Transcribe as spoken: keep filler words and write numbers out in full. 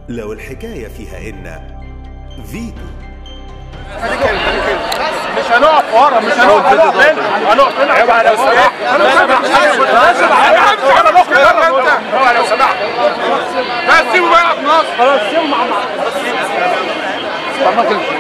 لو الحكاية فيها إن فيتو. مش هنقف ورا، مش هنقف هنا، هنقف هنا. ايوه لو سمحت، انا لو سمحت اوعى لو سمحت بس سيبوا بقى في مصر. خلاص سيبوا مع بعض.